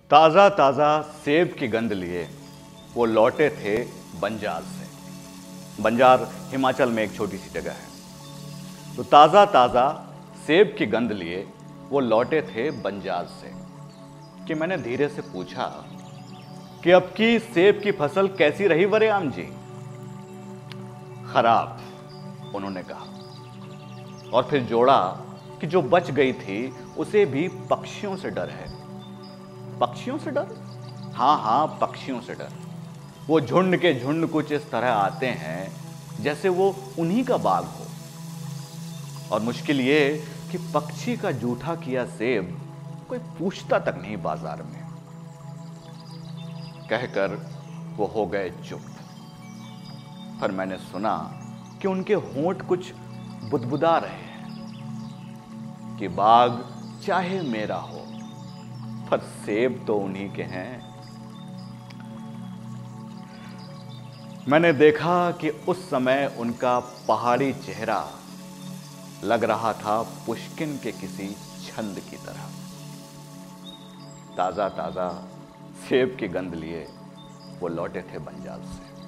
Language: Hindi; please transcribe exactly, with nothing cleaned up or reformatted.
ताज़ा ताज़ा सेब की गंध लिए वो लौटे थे बंजार से। बंजार हिमाचल में एक छोटी सी जगह है। तो ताज़ा ताज़ा सेब की गंध लिए वो लौटे थे बंजार से कि मैंने धीरे से पूछा कि अब की सेब की फसल कैसी रही वरेआम जी। खराब, उन्होंने कहा और फिर जोड़ा कि जो बच गई थी उसे भी पक्षियों से डर है। पक्षियों से डर? हां हां, पक्षियों से डर। वो झुंड के झुंड कुछ इस तरह आते हैं जैसे वो उन्हीं का बाग हो। और मुश्किल ये कि पक्षी का जूठा किया सेब कोई पूछता तक नहीं बाजार में। कहकर वो हो गए चुप। पर मैंने सुना कि उनके होंठ कुछ बुदबुदा रहे हैं कि बाग चाहे मेरा हो पर सेब तो उन्हीं के हैं। मैंने देखा कि उस समय उनका पहाड़ी चेहरा लग रहा था पुष्किन के किसी छंद की तरह। ताजा ताजा सेब की गंध लिए वो लौटे थे बंजार से।